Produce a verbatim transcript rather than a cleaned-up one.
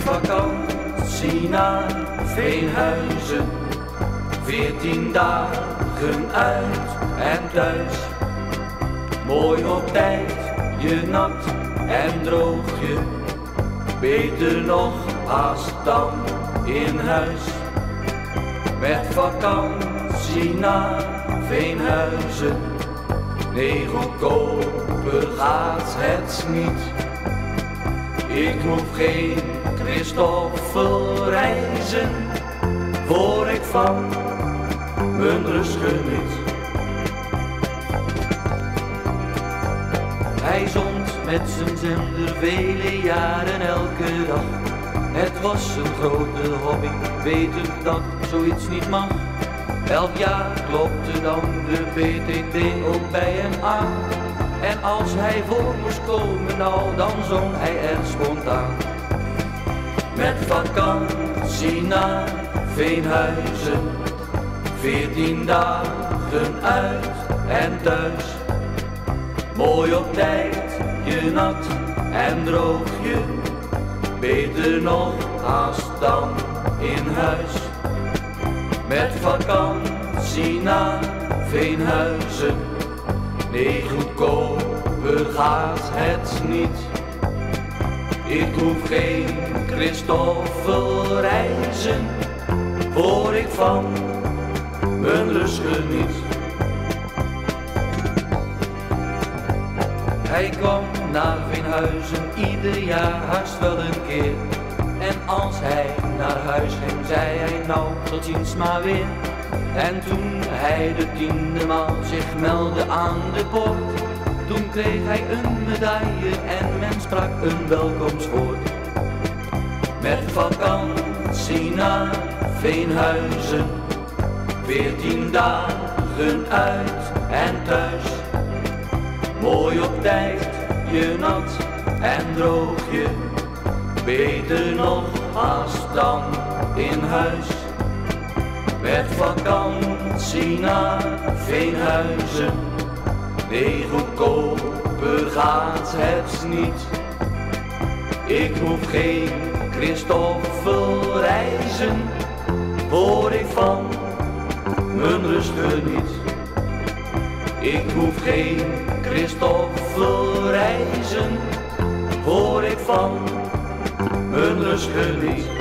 vakantie naar Veenhuizen. Veertien dagen uit en thuis. Mooi op tijd, je nat en droog je. Beter nog haast dan in huis. Met vakantie naar Veenhuizen. Nee, goedkoper gaat het niet. Ik hoef geen Christoffel reizen, voor ik van mijn rust geniet. Hij zond met zijn zender vele jaren elke dag. Het was een grote hobby, wetend dat zoiets niet mag. Elk jaar klopte dan de P T T ook bij hem aan. En als hij voor moest komen, nou dan zong hij er spontaan. Met vakantie naar Veenhuizen. Veertien dagen uit en thuis. Mooi op tijd, je nat en droog je. Beter nog haast dan in huis. Met vakantie naar Veenhuizen. Nee, goedkoper gaat het niet. Ik hoef geen Christoffel reizen, voor ik van mijn rust geniet. Hij kwam naar Veenhuizen ieder jaar haast wel een keer. En als hij naar huis ging, zei hij nou tot ziens maar weer. En toen hij de tiende maal zich meldde aan de poort, toen kreeg hij een medaille en men sprak een welkomstwoord. Met vakantie naar Veenhuizen. Veertien dagen uit en thuis. Mooi op tijd, je nat en droog je. Beter nog haast dan in huis. Met vakantie naar Veenhuizen. Nee, goedkoper gaat het niet. Ik hoef geen Christoffel reizen, voor ik van mijn rust geniet. Ik hoef geen Christoffel reizen, voor ik van mijn rust geniet.